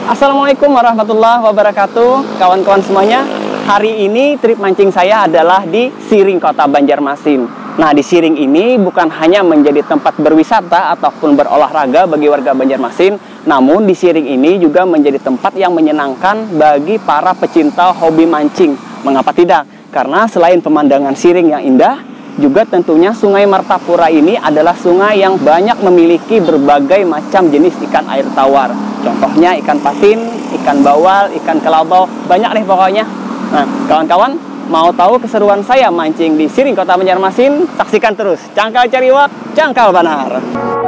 Assalamualaikum warahmatullahi wabarakatuh, kawan-kawan semuanya. Hari ini trip mancing saya adalah di Siring, Kota Banjarmasin. Nah, di Siring ini bukan hanya menjadi tempat berwisata ataupun berolahraga bagi warga Banjarmasin, namun di Siring ini juga menjadi tempat yang menyenangkan bagi para pecinta hobi mancing. Mengapa tidak? Karena selain pemandangan Siring yang indah, juga tentunya Sungai Martapura ini adalah sungai yang banyak memiliki berbagai macam jenis ikan air tawar. Contohnya ikan patin, ikan bawal, ikan kelabau, banyak deh pokoknya. Nah, kawan-kawan mau tahu keseruan saya mancing di Siring, Kota Banjarmasin? Saksikan terus Cangkal Cariwak, Cangkal Banar.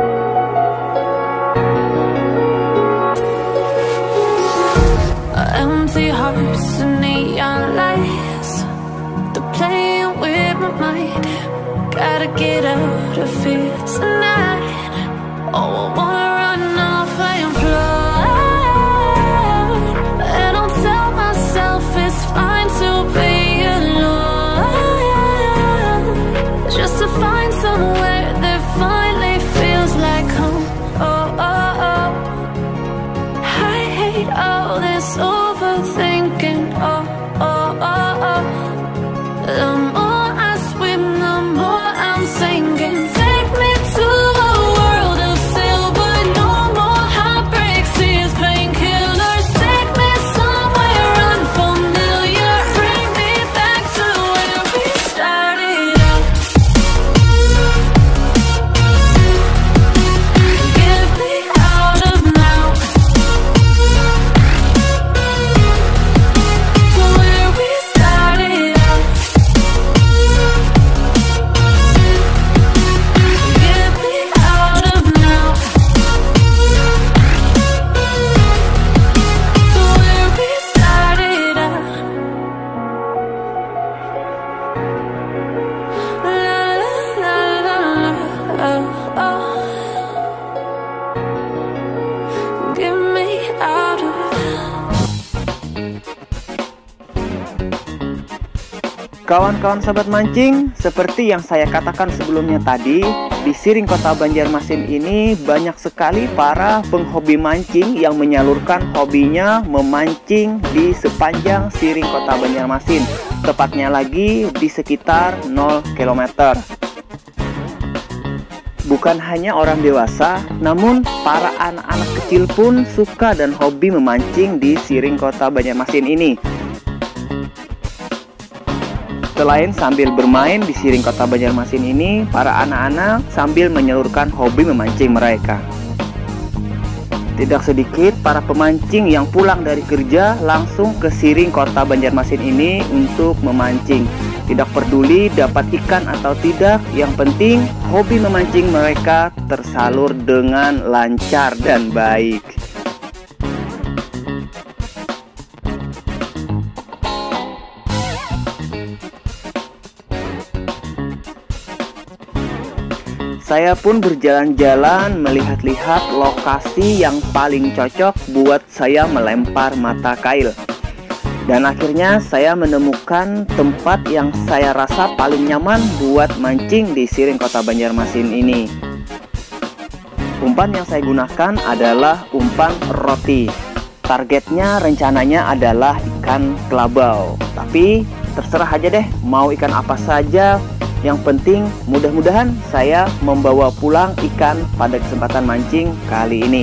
Empty hearts and neon lights, they're playing with my mind. Gotta get out of here tonight. Oh, I wanna run off and fly, and I'll tell myself it's fine to be alone, just to find somewhere that finally feels like home. Oh, oh, oh. I hate all this overthinking. Oh, oh, oh, oh. The more I swim, the more I'm sinking. Take me to a world of silver, no more heartbreaks, tears, painkillers. Take me somewhere unfamiliar, bring me back to where we started out. Get me out of now, to where we started out. Get me out of now, to where we started out. La la la la, oh, oh. Get me out of. Kawan-kawan sahabat mancing, seperti yang saya katakan sebelumnya tadi, di Siring, Kota Banjarmasin ini banyak sekali para penghobi mancing yang menyalurkan hobinya memancing di sepanjang Siring, Kota Banjarmasin, tepatnya lagi di sekitar 0 km. Bukan hanya orang dewasa, namun para anak-anak kecil pun suka dan hobi memancing di Siring, Kota Banjarmasin ini. Selain sambil bermain di Siring, Kota Banjarmasin ini, para anak-anak sambil menyalurkan hobi memancing mereka. Tidak sedikit para pemancing yang pulang dari kerja langsung ke Siring, Kota Banjarmasin ini untuk memancing. Tidak peduli dapat ikan atau tidak, yang penting hobi memancing mereka tersalur dengan lancar dan baik. Saya pun berjalan-jalan melihat-lihat lokasi yang paling cocok buat saya melempar mata kail. Dan akhirnya saya menemukan tempat yang saya rasa paling nyaman buat mancing di Siring, Kota Banjarmasin ini. Umpan yang saya gunakan adalah umpan roti. Targetnya rencananya adalah ikan kelabau. Tapi terserah aja deh mau ikan apa saja. Yang penting mudah-mudahan saya membawa pulang ikan pada kesempatan mancing kali ini.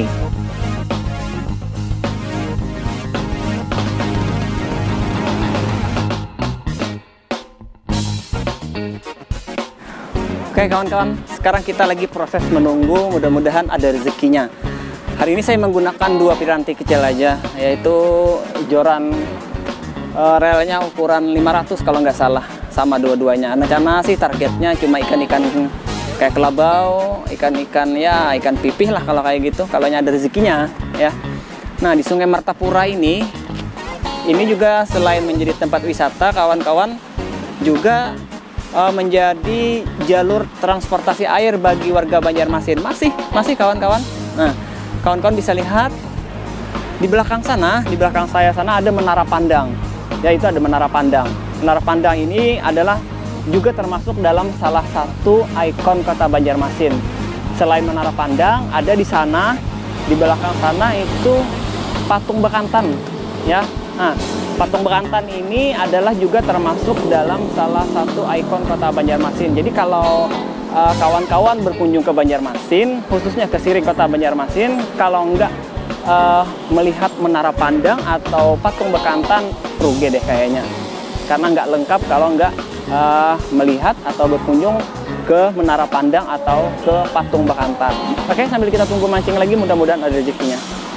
Oke kawan-kawan, sekarang kita lagi proses menunggu, mudah-mudahan ada rezekinya. Hari ini saya menggunakan dua piranti kecil aja, yaitu joran relnya ukuran 500 kalau nggak salah. Sama dua-duanya. Rencana sih targetnya cuma ikan-ikan kayak kelabau, ikan-ikan ya ikan pipih lah kalau kayak gitu, kalau ada rezekinya ya. Nah, di Sungai Martapura ini juga selain menjadi tempat wisata, kawan-kawan, juga menjadi jalur transportasi air bagi warga Banjarmasin. Masih kawan-kawan. Nah, kawan-kawan bisa lihat di belakang sana, di belakang saya sana ada menara pandang. Yaitu ada menara pandang. Menara pandang ini adalah juga termasuk dalam salah satu ikon Kota Banjarmasin. Selain menara pandang, ada di sana, di belakang sana itu patung bekantan ya. Nah, patung bekantan ini adalah juga termasuk dalam salah satu ikon kota Banjarmasin. Jadi kalau kawan-kawan berkunjung ke Banjarmasin, khususnya ke Siring kota Banjarmasin, kalau enggak melihat menara pandang atau patung bekantan, rugi deh kayaknya. Karena nggak lengkap kalau nggak melihat atau berkunjung ke menara pandang atau ke patung bekantan. Oke, sambil kita tunggu mancing lagi, mudah-mudahan ada rezekinya.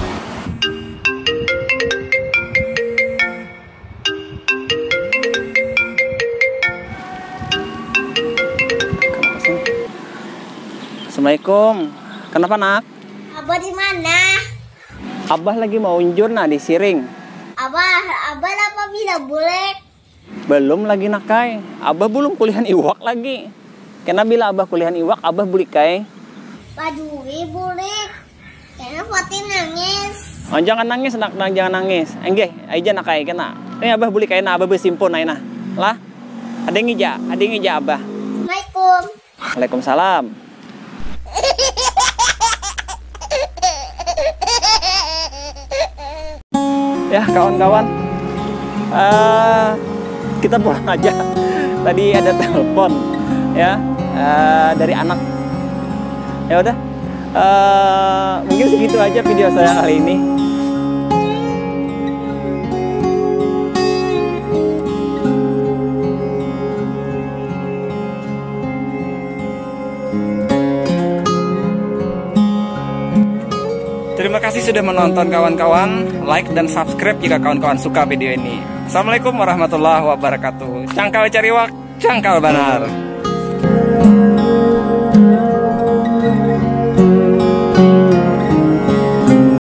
Assalamualaikum. Kenapa, Nak? Abah di mana? Abah lagi mau unjur nah di Siring. Abah apa bisa boleh? Belum lagi, Nakai. Abah belum kuliah iwak lagi. Karena bila Abah kuliah iwak, Abah beli kai. Padui boleh. Karena Fatin nangis. Oh, jangan nangis, Nak, jangan nangis. Enggak, aja Nakai kena. Ini Abah beli kai, Abah bersimpun aina. Lah. Ada yang ngija Abah. Assalamualaikum. Waalaikumsalam. Ya, kawan-kawan. Kita pulang aja. Tadi ada telepon ya dari anak. Ya udah. Mungkin segitu aja video saya kali ini. Terima kasih sudah menonton kawan-kawan. Like dan subscribe jika kawan-kawan suka video ini. Assalamualaikum warahmatullahi wabarakatuh. Cangkal cariwak, cangkal banar.